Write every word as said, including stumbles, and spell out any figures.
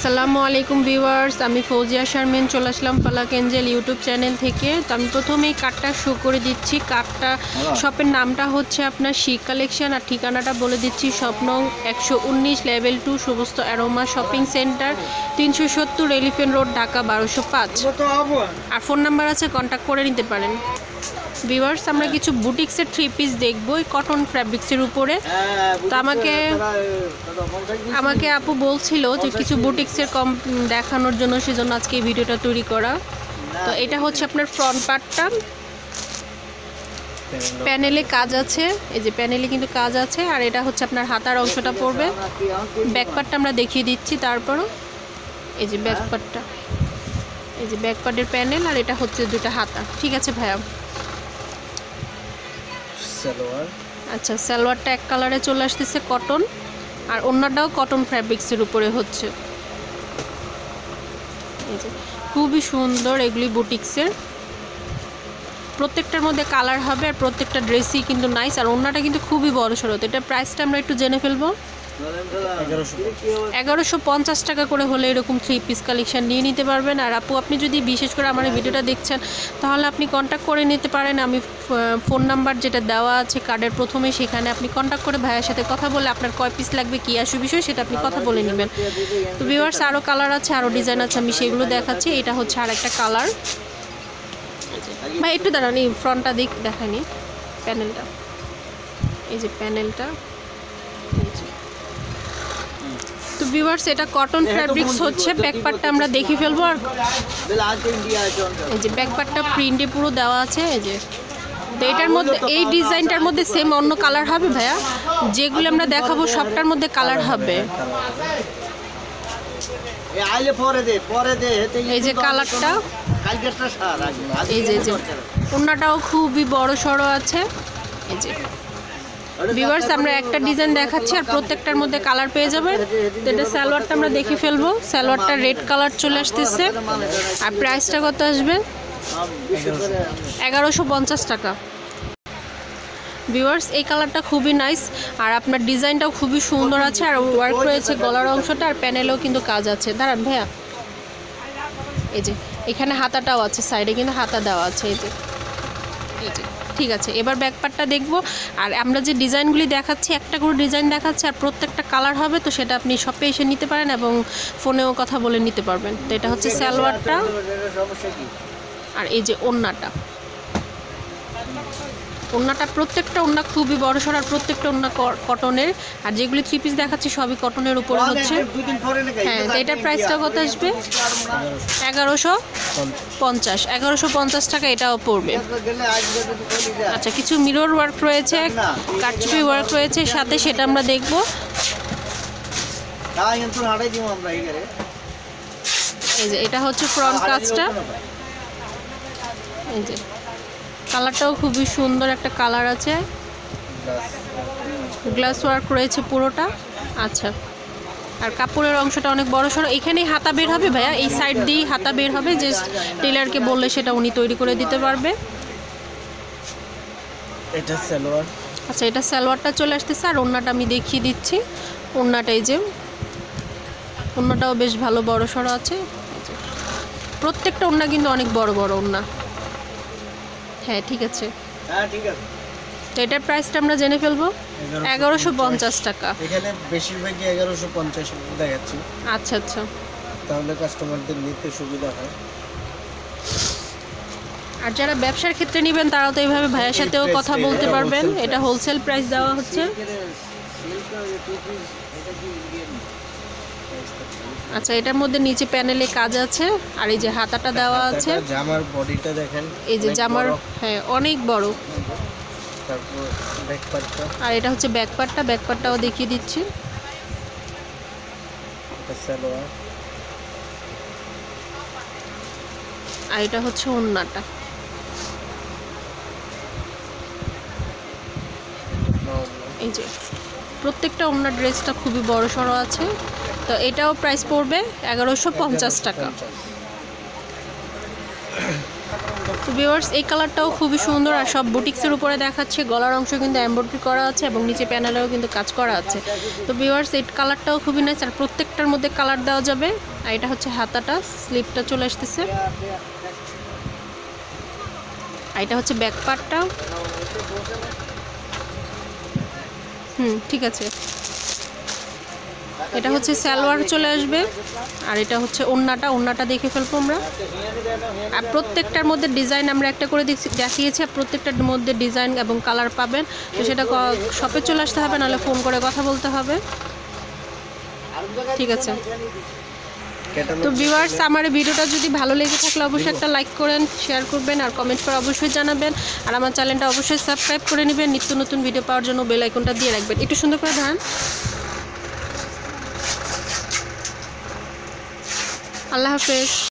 আসসালামু আলাইকুম ভিউয়ার্স, আমি ফৌজিয়া শারমিন চলে আসলাম ফালাক এঞ্জেল ইউটিউব চ্যানেল থেকে। তো আমি প্রথমেই কার্ডটা শো করে দিচ্ছি। কার্ডটা শপের নামটা হচ্ছে আপনার শিক কালেকশন, আর ঠিকানাটা বলে দিচ্ছি স্বপ্ন একশো উনিশ লেভেল টু সমস্ত অ্যারোমা শপিং সেন্টার, তিনশো সত্তর এলিফেন্ট রোড, ঢাকা বারোশো পাঁচ। আর ফোন নাম্বার আছে, কন্ট্যাক্ট করে নিতে পারেন। ভিউয়ার্স, আমরা কিছু বুটিক্সের থ্রি পিস দেখবো এই কটন ফ্যাব্রিক্সের উপরে। তো আমাকে আমাকে আপু বলছিল যে কিছু বুটিক্সের কম দেখানোর জন্য, সেজন্য আজকে এই ভিডিওটা তৈরি করা। তো এটা হচ্ছে আপনার ফ্রন্ট পার্টটা, প্যানেলে কাজ আছে, এই যে প্যানেলে কিন্তু কাজ আছে। আর এটা হচ্ছে আপনার হাতার অংশটা পড়বে। ব্যাক পার্টটা আমরা দেখিয়ে দিচ্ছি। তারপরও এই যে ব্যাক পার্টটা, এই যে ব্যাক পার্টের প্যানেল, আর এটা হচ্ছে দুটো হাতা। ঠিক আছে ভাইয়া। সালোয়ার, আচ্ছা, সালোয়ারটা এক কালারে চলে আসতেছে কটন, আর অন্যটাও কটন ফ্যাব্রিক্সের উপরে হচ্ছে। এই যে খুবই সুন্দর এগুলি বুটিক্সের, প্রত্যেকটার মধ্যে কালার হবে, আর প্রত্যেকটা ড্রেসই কিন্তু নাইস। আর অন্যটা কিন্তু খুবই বড় সড়ো। তো এটার প্রাইসটা আমরা একটু জেনে ফেলবো। এগারোশো পঞ্চাশ টাকা করে হলে এরকম থ্রি পিস কালেকশন নিয়ে নিতে পারবেন। আর আপু, আপনি যদি বিশেষ করে আমার ভিডিওটা দেখছেন, তাহলে আপনি কন্ট্যাক্ট করে নিতে পারেন। আমি ফোন নাম্বার যেটা দেওয়া আছে কার্ডের প্রথমে, সেখানে আপনি কন্ট্যাক্ট করে ভাইয়ের সাথে কথা বলে আপনার কয় পিস লাগবে, কী আসু বিষয়, সেটা আপনি কথা বলে নেবেন। তো ভিউয়ার্স, আরও কালার আছে, আরও ডিজাইন আছে, আমি সেগুলো দেখাচ্ছি। এটা হচ্ছে আর একটা কালার। ভাই একটু দাঁড়ানি, ফ্রন্টটা দিক দেখানি, প্যানেলটা, এই যে প্যানেলটা। তো ভিউয়ার্স, এটা কটন ফ্যাব্রিক্স হচ্ছে। ব্যাক পার্টটা আমরা দেখি ফেলবো। আর এই যে ব্যাক পার্টটা প্রিন্টে পুরো দেওয়া আছে। এই যে তো এটার মধ্যে, এই ডিজাইনটার মধ্যে সেম অন্য কালার হবে ভাইয়া, যেগুলো আমরা দেখাবো সবটার মধ্যে কালার হবে। এই যে কালারটা, এই যে ওন্নাটাও খুবই বড় সড়ো আছে। এই যে ভিউয়ার্স, আমরা একটা ডিজাইন দেখাচ্ছি, আর প্রত্যেকটার মধ্যে কালার পেয়ে যাবেন। তো এটা সালোয়ারটা আমরা দেখে ফেলবো। সালোয়ারটা রেড কালার চলে আসতেছে। আর প্রাইসটা কত আসবে? এগারোশো পঞ্চাশ টাকা। ভিউয়ার্স, এই কালারটা খুবই নাইস, আর আপনার ডিজাইনটাও খুবই সুন্দর আছে। আর ওয়ার্ক রয়েছে গলার অংশটা, আর প্যানেলেও কিন্তু কাজ আছে। দাঁড়ান ভাইয়া, এই যে এখানে হাতাটাও আছে, সাইডে কিন্তু হাতা দেওয়া আছে। এই যে এই যে ঠিক আছে। এবার ব্যাক পার্টটা দেখবো। আর আমরা যে ডিজাইনগুলি দেখাচ্ছি, একটা করে ডিজাইন দেখাচ্ছি, আর প্রত্যেকটা কালার হবে। তো সেটা আপনি শপে এসে নিতে পারেন এবং ফোনেও কথা বলে নিতে পারবেন। তো এটা হচ্ছে সালোয়ারটা, আর এই যে ওন্নাটা। ওন্নাটা প্রত্যেকটা ওন্না খুবই বড় সড়, আর প্রত্যেকটা ওন্না কটনের। আর যেগুলি থ্রি পিস দেখাচ্ছি সবই কটনের উপরে হচ্ছে। হ্যাঁ, তো এটার প্রাইসটা কত আসবে? এগারোশো পঞ্চাশ এগারোশো পঞ্চাশ টাকা এটাও পড়বে। আচ্ছা, কিছু মিরর ওয়ার্ক রয়েছে, কাটচুপি ওয়ার্ক রয়েছে সাথে, সেটা আমরা দেখবো। এই যে এটা হচ্ছে ফ্রন্ট কাজটা। এই যে কালারটাও খুবই সুন্দর একটা কালার আছে, গ্লাস ওয়ার্ক রয়েছে পুরোটা। আচ্ছা, আর কাপড়ের অংশটা অনেক বড় সড়ো। এখানেই হাতা বের হবে ভাইয়া, এই সাইড দিয়েই হাতা বের হবে। যে টেলারকে বললে সেটা উনি তৈরি করে দিতে পারবে। এটা সালোয়ার। আচ্ছা, এটা সালোয়ারটা চলে আসতেছে। আর ওন্নাটা আমি দেখিয়ে দিচ্ছি। ওন্নাটা এই যে, ওন্নাটাও বেশ ভালো বড় সড়ো আছে। প্রত্যেকটা ওন্না কিন্তু অনেক বড় বড় ওন্না। হ্যাঁ, ঠিক আছে। হ্যাঁ, ঠিক আছে। তো এটার প্রাইসটা আমরা জেনে ফেলবো। এগারোশো পঞ্চাশ টাকা। এখানে বেশিরভাগই এগারোশো পঞ্চাশ দেখাচ্ছি। আচ্ছা আচ্ছা, তাহলে কাস্টমারদের নিতে সুবিধা হয়। আর যারা ব্যবসার ক্ষেত্রে নেবেন, তারাও তো এইভাবে ভাইয়ের সাথেও কথা বলতে পারবেন। এটা হোলসেল প্রাইস দেওয়া হচ্ছে। আচ্ছা, এটার মধ্যে নিচে প্যানেলে কাজ আছে, আর এই যে হাতাটা দেওয়া আছে। জামার বডিটা দেখেন, এই যে জামার, হ্যাঁ অনেক বড়। তারপর ব্যাক পার্টটা, আর এটা হচ্ছে ব্যাক পার্টটা। ব্যাক পার্টটাও দেখিয়ে দিচ্ছি। এটা সালোয়ার, আর এটা হচ্ছে ওন্নাটা। এই যে প্রত্যেকটা ওন্নার ড্রেসটা খুবই বড় সড়ো আছে। তো এটাও প্রাইস পড়বে এগারোশো পঞ্চাশ টাকা। তো ভিউয়ার্স এই কালারটাও খুবই সুন্দর, আর সব বুটিক্সের উপরে দেখাচ্ছে। গলার অংশ কিন্তু এমব্রয়ডারি করা আছে এবং নিচে প্যানেলেও কিন্তু কাজ করা আছে। তো ভিউয়ার্স এই কালারটাও খুবই নাইস, আর প্রত্যেকটার মধ্যে কালার দেওয়া যাবে। আর এটা হচ্ছে হাতাটা, স্লিপটা চলে আসতেছে। আর এটা হচ্ছে ব্যাক পার্টটা। হুম ঠিক আছে, এটা হচ্ছে সালোয়ার চলে আসবে। আর এটা হচ্ছে ওড়নাটা, ওড়নাটা দেখে ফেলবো আমরা। আর প্রত্যেকটার মধ্যে ডিজাইন আমরা একটা করে দেখিয়েছি, আর প্রত্যেকটার মধ্যে ডিজাইন এবং কালার পাবেন। তো সেটা শপে চলে আসতে হবে, নাহলে ফোন করে কথা বলতে হবে। ঠিক আছে। তো ভিউয়ার্স আমার এই ভিডিওটা যদি ভালো লেগে থাকলে অবশ্যই একটা লাইক করেন, শেয়ার করবেন, আর কমেন্ট করে অবশ্যই জানাবেন। আর আমার চ্যানেলটা অবশ্যই সাবস্ক্রাইব করে নেবেন। নিত্য নতুন ভিডিও পাওয়ার জন্য বেল আইকনটা দিয়ে রাখবেন। একটু সুন্দর করে ধরেন। আল্লাহ হাফেজ।